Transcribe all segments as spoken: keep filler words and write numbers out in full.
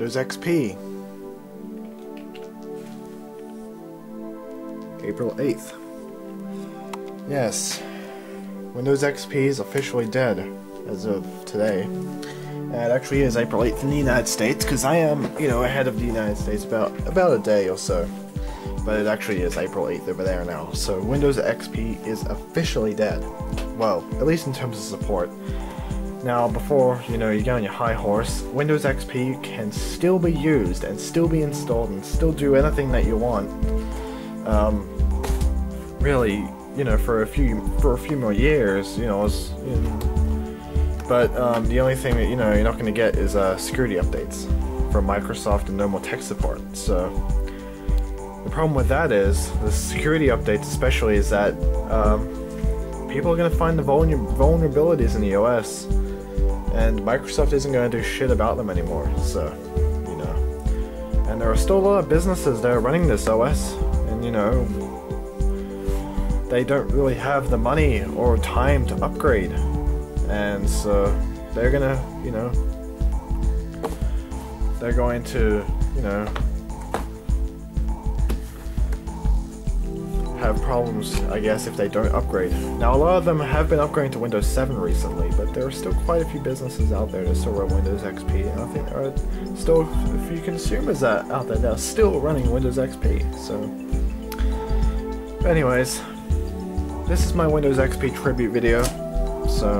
Windows X P. April eighth. Yes, Windows X P is officially dead as of today. And it actually is April eighth in the United States, because I am, you know, ahead of the United States about, about a day or so. But it actually is April eighth over there now. So Windows X P is officially dead. Well, at least in terms of support. Now, before, you know, you get on your high horse, Windows X P can still be used and still be installed and still do anything that you want. Um, really, you know, for a few for a few more years, you know, as, you know but um, the only thing that, you know, you're not going to get is uh, security updates from Microsoft and no more tech support. So the problem with that is, the security updates especially, is that um, people are going to find the vulner vulnerabilities in the O S, and Microsoft isn't going to do shit about them anymore. So, you know, and there are still a lot of businesses that are running this O S, and, you know, they don't really have the money or time to upgrade, and so they're gonna, you know, they're going to, you know, have problems, I guess, if they don't upgrade. Now, a lot of them have been upgrading to Windows seven recently, but there are still quite a few businesses out there that still run Windows X P, and I think there are still a few consumers that out there that are still running Windows X P. So, anyways, this is my Windows X P tribute video. So,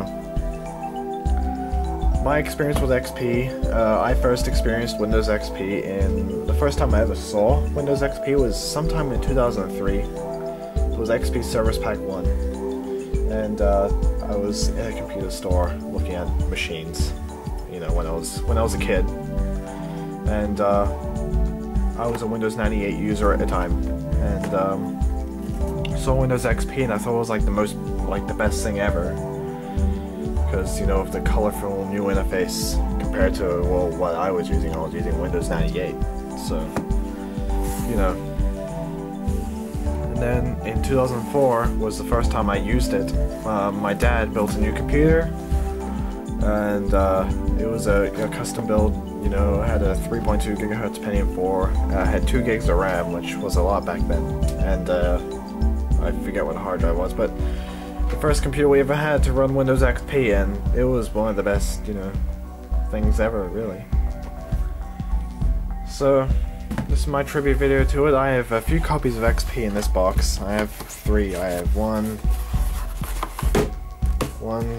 my experience with X P, uh, I first experienced Windows X P in, the first time I ever saw Windows X P was sometime in two thousand three. It was X P Service Pack one. And uh, I was in a computer store looking at machines, you know, when I was, when I was a kid. And uh, I was a Windows ninety-eight user at the time. And um, saw Windows X P and I thought it was like the most, like the best thing ever. Because, you know, of the colorful new interface compared to, well, what I was using. I was using Windows ninety-eight. So, you know. And then in two thousand four was the first time I used it. Um, my dad built a new computer, and uh, it was a, a custom build. You know, had a three point two gigahertz Pentium four, uh, had two gigs of RAM, which was a lot back then, and uh, I forget what the hard drive was, but the first computer we ever had to run Windows X P, and it was one of the best, you know, things ever, really. So, this is my tribute video to it. I have a few copies of X P in this box. I have three. I have one, one,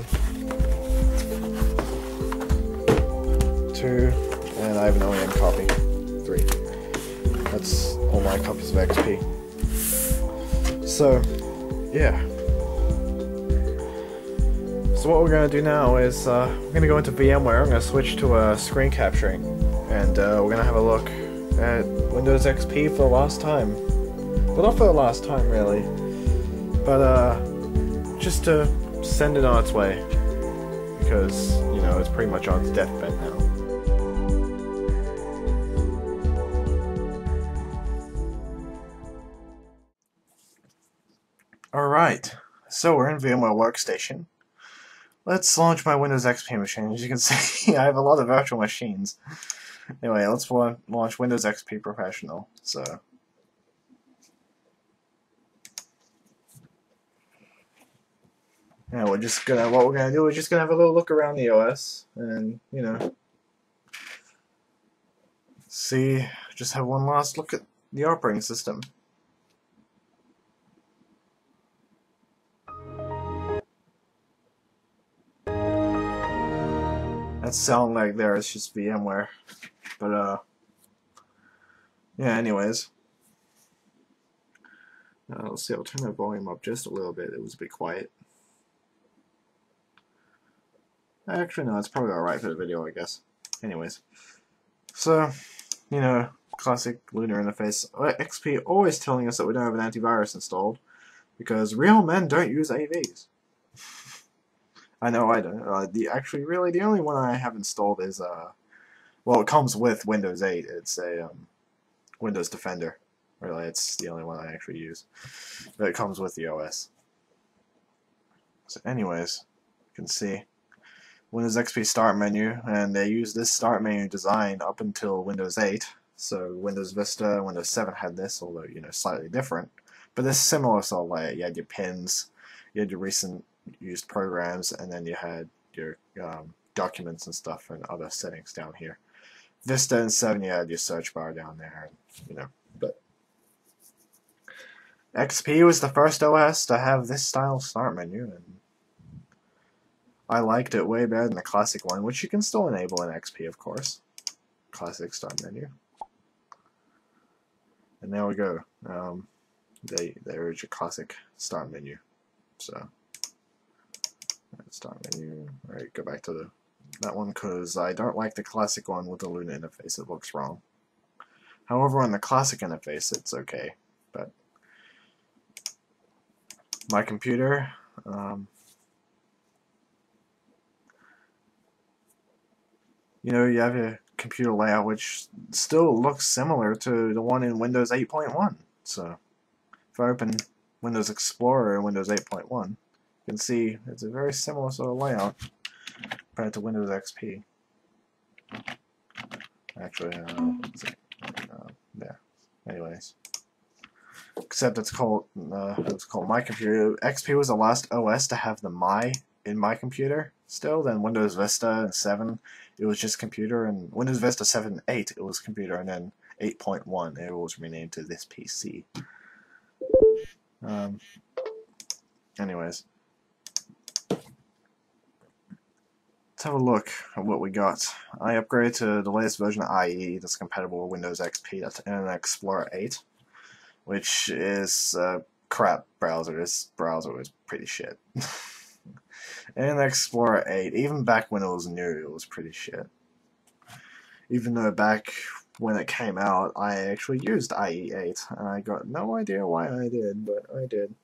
two, and I have an O E M copy. Three. That's all my copies of X P. So, yeah. So what we're going to do now is, uh, we're going to go into VMware. I'm going to switch to uh, screen capturing, and uh, we're going to have a look at Windows X P for the last time. Well, not for the last time, really, but uh, just to send it on its way, because, you know, it's pretty much on its deathbed now. Alright, so we're in VMware Workstation. Let's launch my Windows X P machine. As you can see, I have a lot of virtual machines. Anyway, let's launch Windows X P Professional. So, yeah, we're just gonna. What we're gonna do is just gonna have a little look around the O S, and, you know, see. Just have one last look at the operating system. That sound like there is just VMware, but uh, yeah. Anyways, uh, let's see. I'll turn that volume up just a little bit. It was a bit quiet. Actually, no, it's probably all right for the video, I guess. Anyways, so, you know, classic Lunar interface. X P always telling us that we don't have an antivirus installed because real men don't use A Vs. I know I don't. Uh, the actually, really, the only one I have installed is uh, well, it comes with Windows eight. It's a um, Windows Defender. Really, it's the only one I actually use. But it comes with the O S. So, anyways, you can see Windows X P start menu, and they used this start menu design up until Windows eight. So Windows Vista, Windows seven had this, although you know slightly different. But this similar sort of layout. You had your pins, you had your recent used programs, and then you had your um, documents and stuff and other settings down here. Vista and seven, you had your search bar down there, and, you know. But X P was the first O S to have this style start menu, and I liked it way better than the classic one, which you can still enable in X P, of course. Classic start menu. And there we go. Um, they, there's your classic start menu. So, start menu. Alright, go back to the, that one because I don't like the classic one with the Luna interface. It looks wrong. However, on the classic interface, it's okay. But my computer, um, you know, you have a computer layout which still looks similar to the one in Windows eight point one. So, if I open Windows Explorer and Windows eight point one, you can see it's a very similar sort of layout compared to Windows X P. Actually, uh, let's see. Uh, there. Anyways, except it's called uh, it's called My Computer. X P was the last O S to have the My in My Computer. Still, then Windows Vista and seven, it was just computer, and Windows Vista seven and eight, it was computer, and then eight point one, it was renamed to this P C. Um, anyways, let's have a look at what we got. I upgraded to the latest version of I E that's compatible with Windows X P. That's Internet Explorer eight, which is a crap browser. This browser is pretty shit. Internet Explorer eight, even back when it was new, it was pretty shit. Even though back when it came out, I actually used I E eight, and I got no idea why I did, but I did.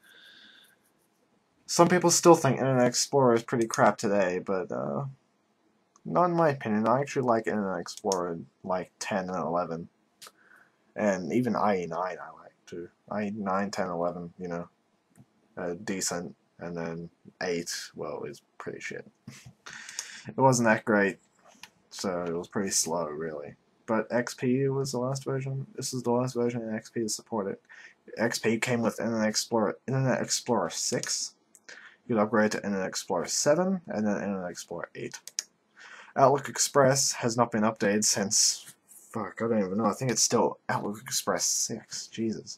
Some people still think Internet Explorer is pretty crap today, but uh, not in my opinion. I actually like Internet Explorer like ten and eleven, and even I E nine I like too. I E nine, ten, eleven, you know, uh, decent. And then eight, well, is pretty shit. It wasn't that great, so it was pretty slow, really. But X P was the last version. This is the last version in X P to support it. X P came with Internet Explorer, Internet Explorer six. You could upgrade to Internet Explorer seven, and then Internet Explorer eight. Outlook Express has not been updated since, fuck, I don't even know. I think it's still Outlook Express six. Jesus.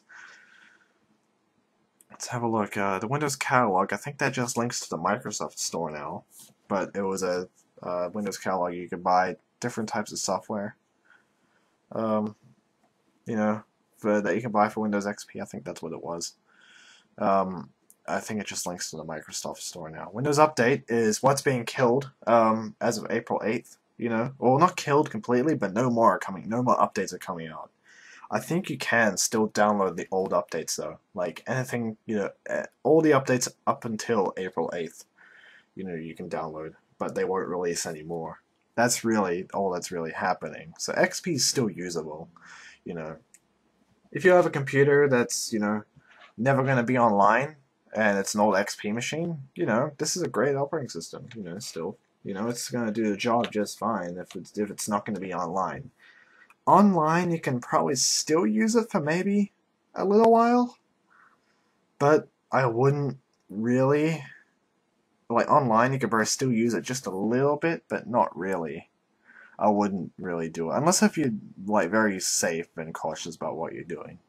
Let's have a look. Uh, the Windows Catalog, I think that just links to the Microsoft Store now. But it was a uh, Windows Catalog. You could buy different types of software. Um, you know, for, that you can buy for Windows X P. I think that's what it was. Um, I think it just links to the Microsoft Store now. Windows Update is what's being killed um, as of April eighth. You know, well, not killed completely, but no more are coming. No more updates are coming out. I think you can still download the old updates though. Like anything, you know, all the updates up until April eighth, you know, you can download, but they won't release anymore. That's really all that's really happening. So X P is still usable, you know. If you have a computer that's, you know, never going to be online and it's an old X P machine, you know, this is a great operating system, you know, still. You know, it's going to do the job just fine if it's, if it's not going to be online. Online, you can probably still use it for maybe a little while, but I wouldn't really. Like online, you could probably still use it just a little bit, but not really. I wouldn't really do it unless if you're like very safe and cautious about what you're doing.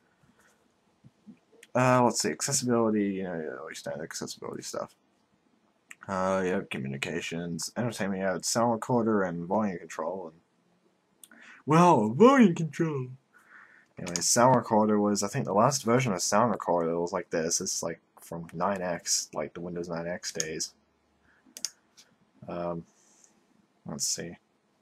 Uh, let's see, accessibility. You know, you know, standard accessibility stuff. Uh, you have communications, entertainment. You have sound recorder and volume control. And well, volume control. Anyway, sound recorder was, I think, the last version of sound recorder was like this. It's like from nine X, like the Windows nine X days. Um, let's see.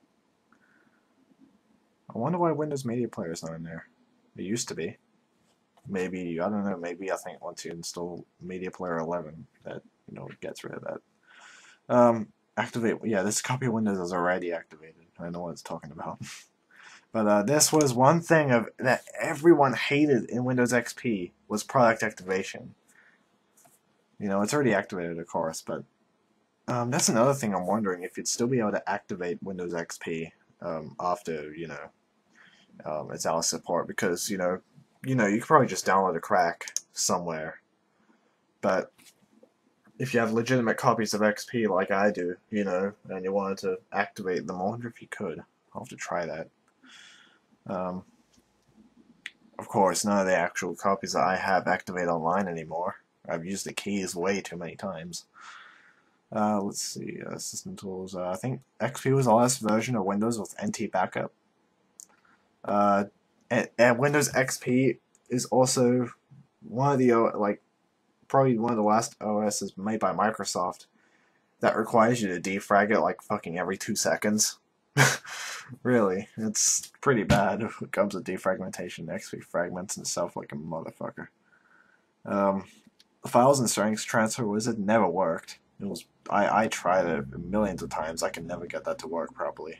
I wonder why Windows Media Player is not in there. It used to be. Maybe, I don't know, maybe I think once you install Media Player eleven, that, you know, gets rid of that. Um, activate, yeah, this copy of Windows is already activated. I know what it's talking about. But uh, this was one thing of that everyone hated in Windows X P was product activation. You know, it's already activated, of course, but Um, that's another thing I'm wondering, if you'd still be able to activate Windows X P um, after, you know, um, it's out of support, because, you know, you know, you could probably just download a crack somewhere. But if you have legitimate copies of X P like I do, you know, and you wanted to activate them, I wonder if you could. I'll have to try that. Um, of course, none of the actual copies that I have activate online anymore. I've used the keys way too many times. Uh, let's see, uh, system tools. Uh, I think X P was the last version of Windows with N T backup. Uh, and, and Windows X P is also one of the, like, probably one of the last O Ss made by Microsoft that requires you to defrag it like fucking every two seconds. Really, it's pretty bad when it comes to defragmentation. X P fragments itself like a motherfucker. Um, the files and strings transfer wizard never worked. It was I I tried it millions of times. I can never get that to work properly.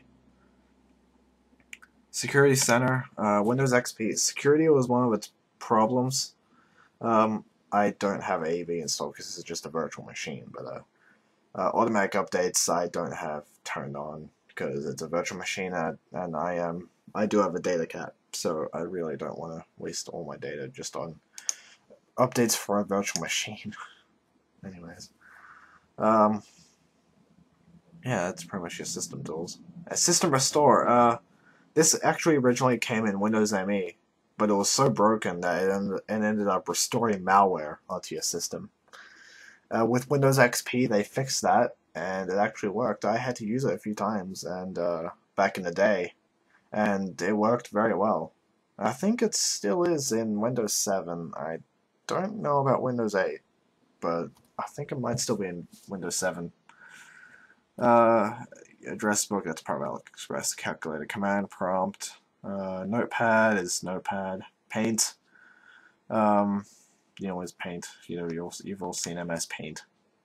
Security Center, uh, Windows X P. Security was one of its problems. Um, I don't have A V installed because this is just a virtual machine, but uh, uh, automatic updates I don't have turned on because it's a virtual machine, and, and I am um, I do have a data cap, so I really don't want to waste all my data just on updates for a virtual machine. Anyways, um, yeah, that's pretty much your system tools. Uh, system Restore. Uh, this actually originally came in Windows M E, but it was so broken that it ended, it ended up restoring malware onto your system. Uh, with Windows X P, they fixed that, and it actually worked. I had to use it a few times, and uh, back in the day, and it worked very well. I think it still is in Windows seven. I don't know about Windows eight, but I think it might still be in Windows seven. Uh, address book, that's Parallel Express, calculator, command prompt. Uh, notepad is Notepad. Paint. Um, you know, is Paint. You know, you've, you've all seen M S Paint.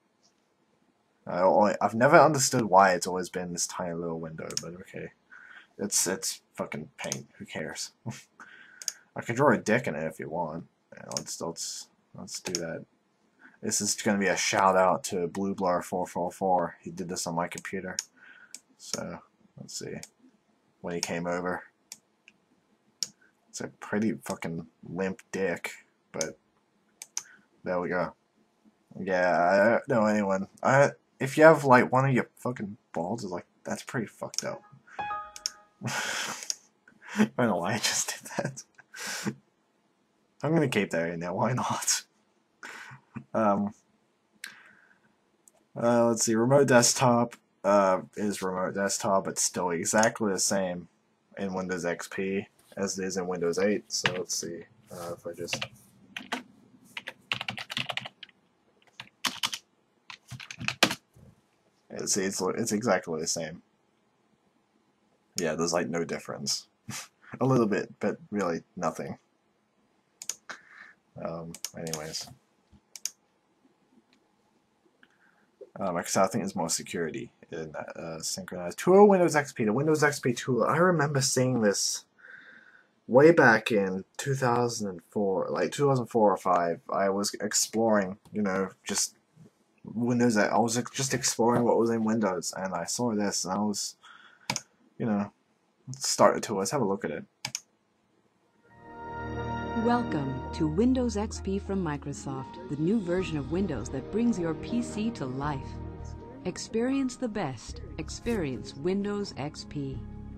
Uh, I've never understood why it's always been this tiny little window, but okay. It's it's fucking Paint. Who cares? I can draw a dick in it if you want. Yeah, let's let's let's do that. This is going to be a shout out to Blue Blur four four four. He did this on my computer. So let's see when he came over. It's a pretty fucking limp dick, but there we go. Yeah, I don't know anyone. I if you have like one of your fucking balls is like, that's pretty fucked up. I don't know why I just did that. I'm gonna keep that in there. Why not? Um. Uh, let's see. Remote desktop uh, is remote desktop. It's still exactly the same in Windows X P as it is in Windows eight. So let's see uh, if I just. Yeah, see, it's it's exactly the same. Yeah, there's like no difference. A little bit, but really nothing. Um, anyways. Uh, Microsoft, I think, is more security in that uh, synchronized. Tool Windows X P. The Windows X P tool. I remember seeing this way back in two thousand four, like two thousand four or five. I was exploring, you know, just Windows. I was just exploring what was in Windows, and I saw this, and I was, you know, let's start the tool. Let's have a look at it. Welcome to Windows X P from Microsoft, the new version of Windows that brings your P C to life. Experience the best. Experience Windows X P.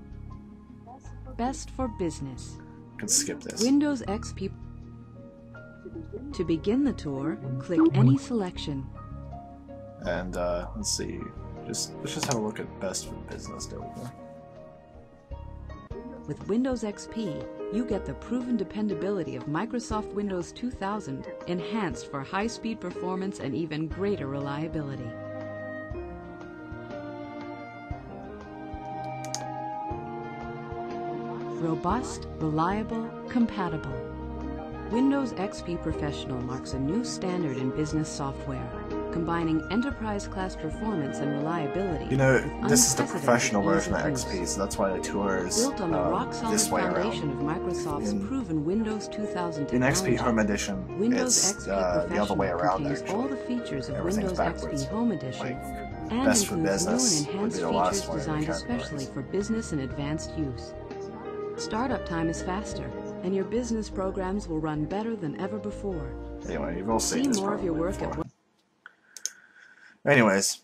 Best for business. Can skip this. Windows X P. To begin the tour, click any selection. And uh, let's see. Just let's just have a look at best for business. There we go. With Windows X P, you get the proven dependability of Microsoft Windows two thousand, enhanced for high-speed performance and even greater reliability. Robust, reliable, compatible. Windows X P Professional marks a new standard in business software, combining enterprise-class performance and reliability. You know, this is the professional version of X P, so that's why the tour is built on the uh, rock-solid this way foundation around. of Microsoft's In, proven Windows two thousand in X P technology. Home Edition, Windows it's X P uh, the other way Professional around, contains actually. all the features of Everything's Windows X P backwards. Home Edition, Like, and Best for includes new business and would be enhanced the last features one in the designed especially categories. for business and advanced use. Startup time is faster, and your business programs will run better than ever before. Anyway, you've all seen See this more of your probably work at before. Anyways,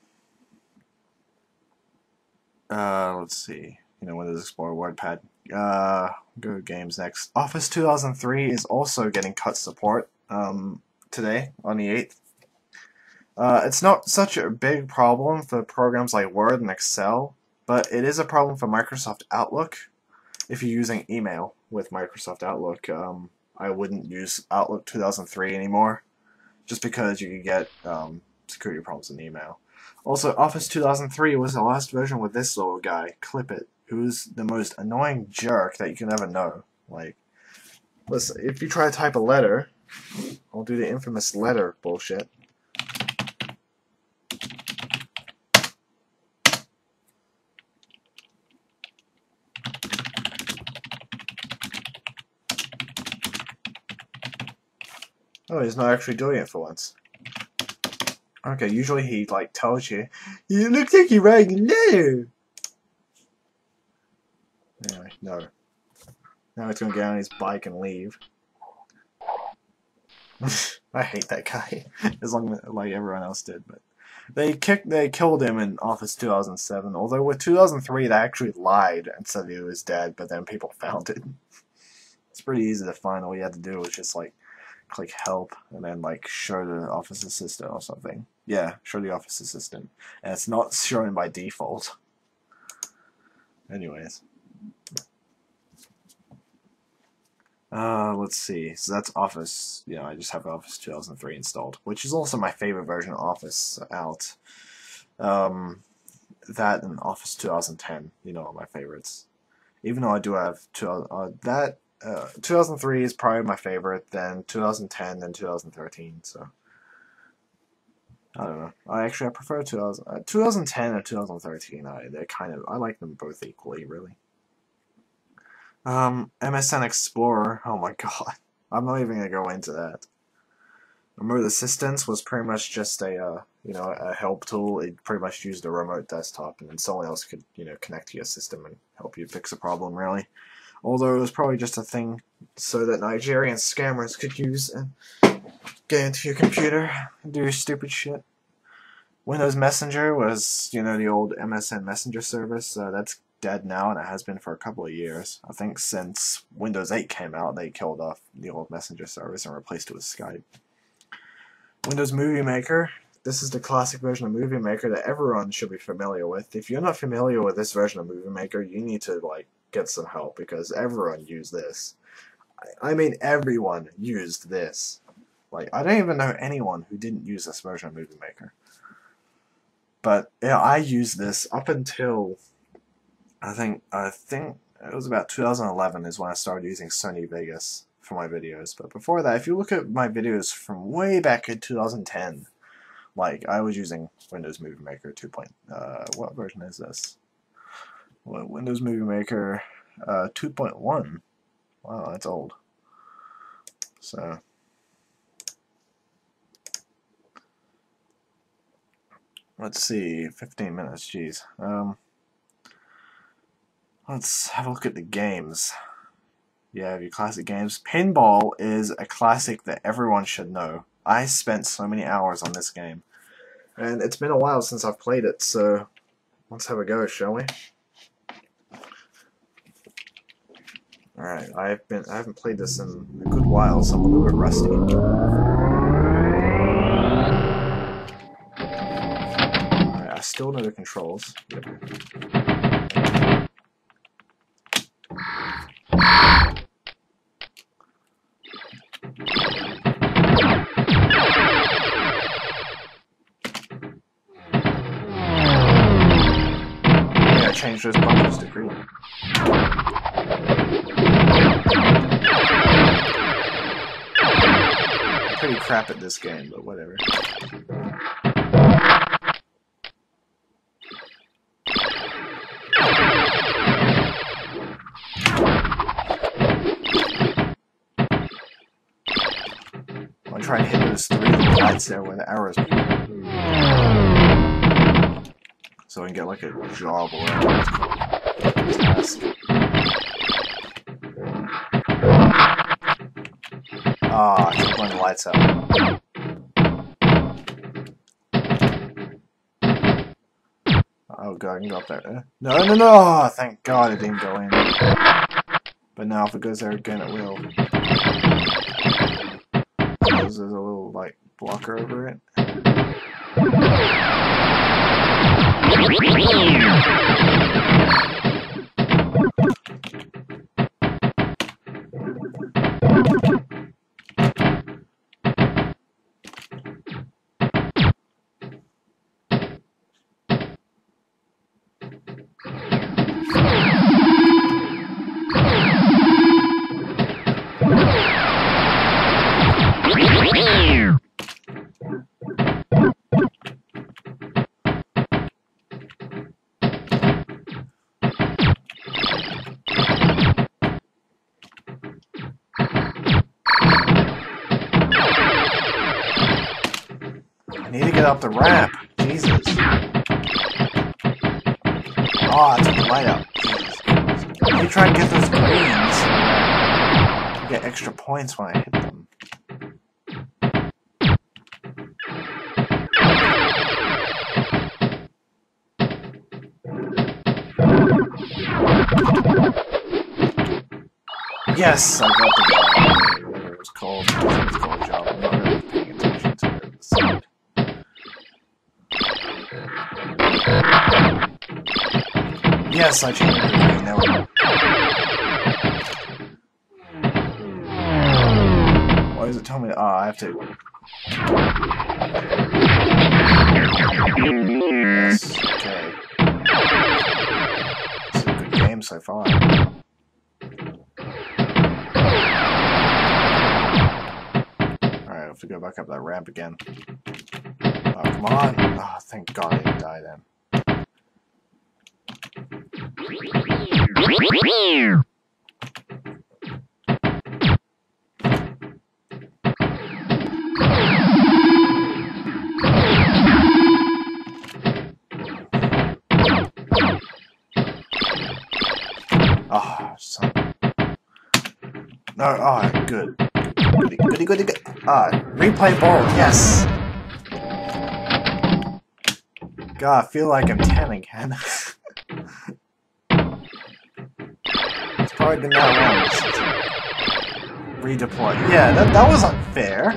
uh, let's see. You know, Windows Explorer, WordPad. Uh, go to games next. Office two thousand three is also getting cut support um, today on the eighth. Uh, it's not such a big problem for programs like Word and Excel, but it is a problem for Microsoft Outlook. If you're using email with Microsoft Outlook, um, I wouldn't use Outlook two thousand three anymore, just because you could get um, security problems in email. Also, Office two thousand three was the last version with this little guy, Clipit, who's the most annoying jerk that you can ever know. Like, listen, if you try to type a letter, I'll do the infamous letter bullshit. Oh, he's not actually doing it for once. Okay, usually he like tells you, "You look like you're writing a letter." Anyway, no. Now he's gonna get on his bike and leave. I hate that guy, as long as like everyone else did. But they kicked, they killed him in Office two thousand seven. Although with two thousand three, they actually lied and said he was dead, but then people found it. It's pretty easy to find. All you had to do was just like click help and then like show the Office Assistant or something. Yeah, show the Office Assistant, and it's not shown by default. Anyways. Uh, let's see. So that's Office. Yeah, I just have Office two thousand three installed, which is also my favorite version of Office out. Um, that and Office two thousand ten, you know, are my favorites. Even though I do have two, uh, that uh, two thousand three is probably my favorite, then two thousand ten, then two thousand thirteen. So I don't know. I actually I prefer two thousand, uh, two thousand ten or two thousand thirteen. I they're kind of I like them both equally, really. Um, M S N Explorer, oh my god, I'm not even gonna go into that. Remote Assistance was pretty much just a, uh, you know, a help tool. It pretty much used a remote desktop, and then someone else could, you know, connect to your system and help you fix a problem, really. Although it was probably just a thing so that Nigerian scammers could use and get into your computer and do stupid shit. Windows Messenger was, you know, the old M S N Messenger service. Uh, that's dead now, and it has been for a couple of years. I think since Windows eight came out, they killed off the old Messenger service and replaced it with Skype. Windows Movie Maker. This is the classic version of Movie Maker that everyone should be familiar with. If you're not familiar with this version of Movie Maker, you need to like get some help, because everyone used this. I mean, everyone used this. Like, I don't even know anyone who didn't use this version of Movie Maker. But yeah, I used this up until I think I think it was about two thousand eleven is when I started using Sony Vegas for my videos. But before that, if you look at my videos from way back in two thousand ten, like I was using Windows Movie Maker two. Uh, what version is this? Well, Windows Movie Maker uh, two point one. Wow, that's old. So let's see, fifteen minutes. Jeez. Um. Let's have a look at the games. Yeah, your classic games. Pinball is a classic that everyone should know. I spent so many hours on this game, and it's been a while since I've played it, so let's have a go, shall we? Alright, I've been I haven't played this in a good while, so I'm a little bit rusty. Alright, I still know the controls. Yep. Change those buttons to green. I'm pretty crap at this game, but whatever. I'm gonna try and hit those three little lights there where the arrows. so I can get like a job or a task. Ah, I keep going the lights out. Oh god, I can go up there. No, no, no! Thank god it didn't go in. But now if it goes there again, it will. There's a little, like, blocker over it. I need to get up the ramp. Jesus. Oh, I took the light out. Jesus. I need to try and get those greens. I get extra points when I hit them. Yes, I got the job. Whatever it was called. It was called a job. I'm not really paying attention to it. So. Yes, I changed the green. There we go. Why does it tell me? Ah, oh, I have to. Yes, okay. It's a good game so far. Alright, I have to go back up that ramp again. Oh, come on! Oh, thank God I didn't die then. Oh, son. No, oh, good. Goody, goody, goody, goody. Ah, replay ball, yes! God, I feel like I'm ten again. It's probably been that long since I redeployed. Yeah, that, that was unfair.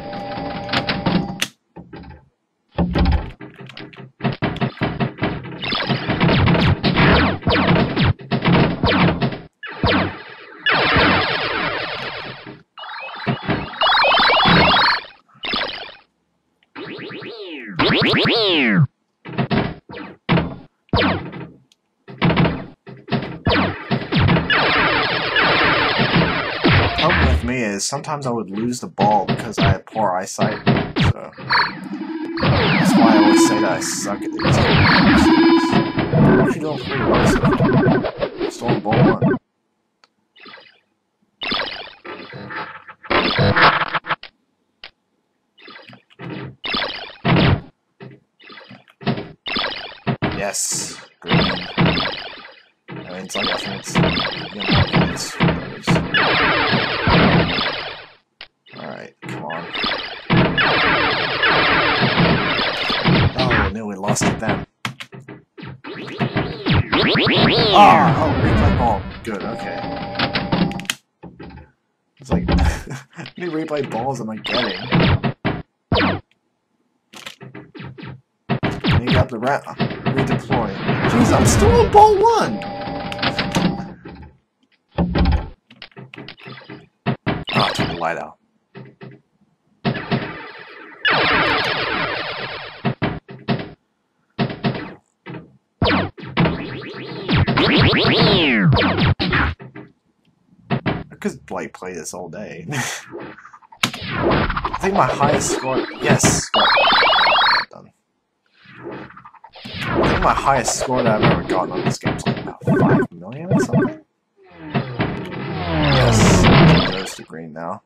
Is sometimes I would lose the ball because I had poor eyesight, so that's why I always say that I suck at these games. I'm actually doing pretty well so far. Stolen ball one. Yes, green. I mean, it's like I think it's you know, it's, it's Alright, come on. Oh, I knew we lost it then. Ah! Oh, replay ball. Good, okay. It's like, how many replay balls am I getting? I need to up the rat. Redeploy. Jeez, I'm still on ball one! Oh, I took the light out. I could like play this all day. I think my highest score. Yes. Done. I think my highest score that I've ever gotten on this game is like about five million or something. Yes. There's the green now.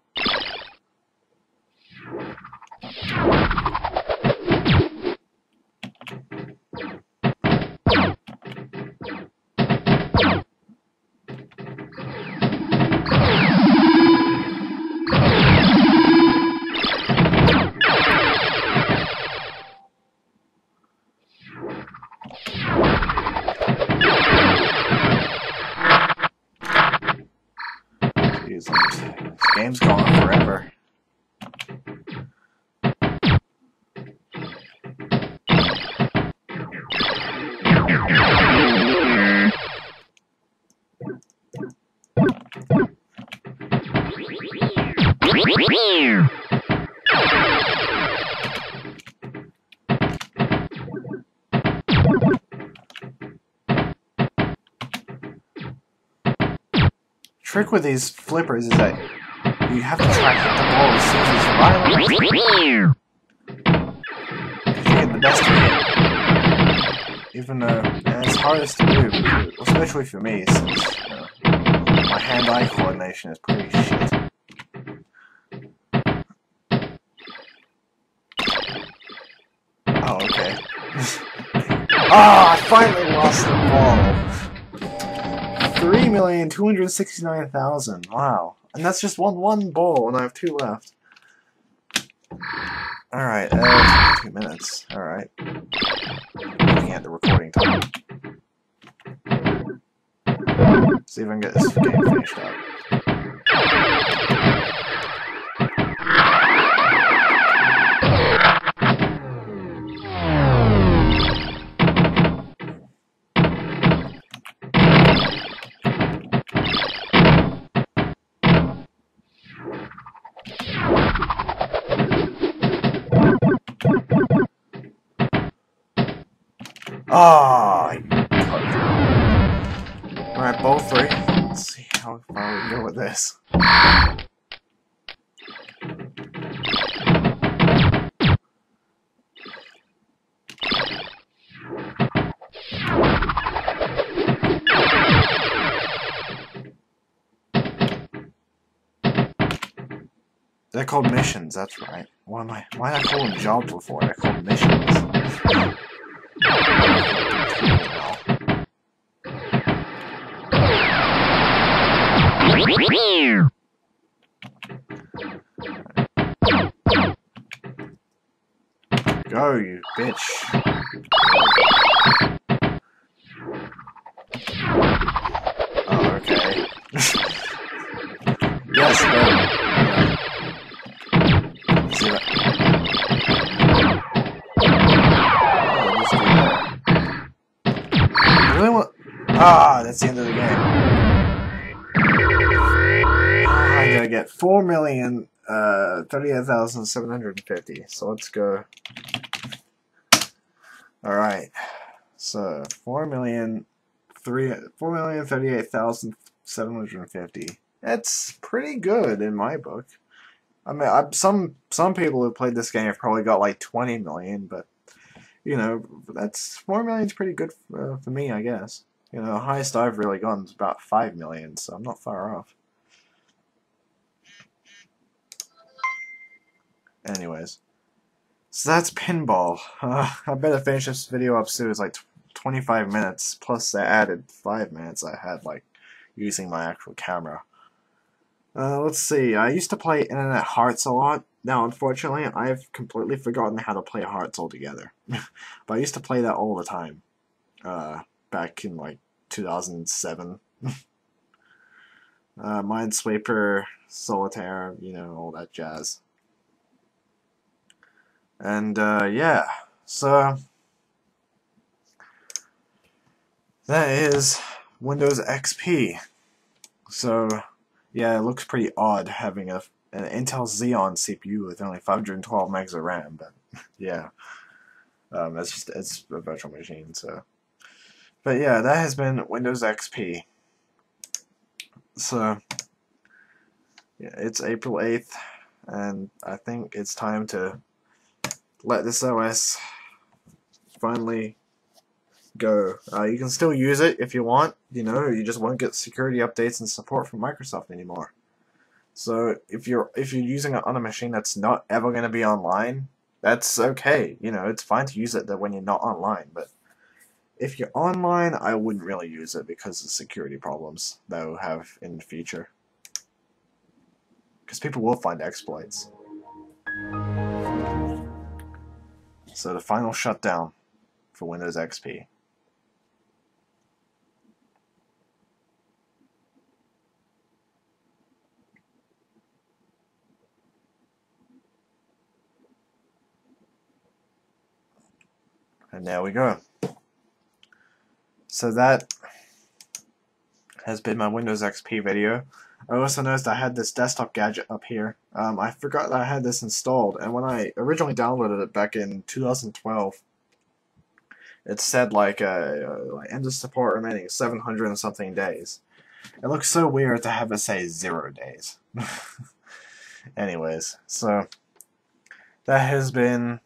trick with these flippers is that you have to try to hit the ball as soon as it's violent. Because you get the best of it. Even though uh, it's hardest to do, especially for me, since you know, my hand-eye coordination is pretty shit. Oh, okay. Ah, oh, I finally lost the ball. Three million two hundred sixty-nine thousand. Wow, and that's just one one ball, and I have two left. All right, uh, two minutes. All right. Looking at the recording time. See if I can get this game finished up. Ah, oh, alright, ball three. Let's see how far we can go with this. They're called missions, that's right. Why am I why did I call them jobs before? They're called missions. Go, you bitch. Oh, okay. Yes, go. See that? Oh, really want... Ah, that's the end of the game. I'm gonna get four million, uh, thirty-eight thousand seven hundred fifty. So let's go. Alright. So, four million, three, four million thirty-eight thousand seven hundred fifty. That's pretty good in my book. I mean, I, some some people who played this game have probably got like twenty million, but you know, that's four million is pretty good for, uh, for me, I guess. You know, the highest I've really gotten is about five million, so I'm not far off. Anyways, so that's pinball. Uh, I better finish this video up soon. It's like twenty-five minutes plus the added five minutes I had like using my actual camera. Uh, let's see. I used to play Internet Hearts a lot. Now, unfortunately, I've completely forgotten how to play Hearts altogether. But I used to play that all the time. Uh, back in like two thousand seven. uh, Minesweeper, Solitaire, you know, all that jazz. And, uh, yeah. So, that is Windows X P. So, yeah, it looks pretty odd having a, an Intel Xeon C P U with only five hundred twelve megs of RAM, but, yeah. Um, it's just, it's a virtual machine, so. But, yeah, that has been Windows X P. So, yeah, it's April eighth, and I think it's time to let this O S finally go. Uh, you can still use it if you want, you know, you just won't get security updates and support from Microsoft anymore. So if you're if you're using it on a machine that's not ever going to be online, that's okay. You know, it's fine to use it when you're not online, but if you're online, I wouldn't really use it because of security problems that we'll have in the future. Because people will find exploits. So the final shutdown for Windows X P. And there we go. So that has been my Windows X P video. I also noticed I had this desktop gadget up here. Um, I forgot that I had this installed, and when I originally downloaded it back in two thousand twelve, it said like, uh, like end of support remaining seven hundred and something days. It looks so weird to have it say zero days. Anyways, so that has been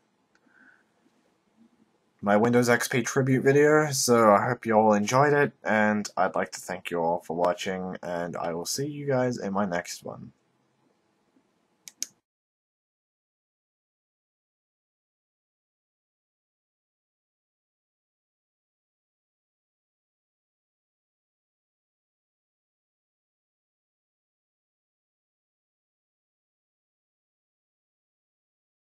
my Windows X P tribute video, so I hope you all enjoyed it, and I'd like to thank you all for watching, and I will see you guys in my next one.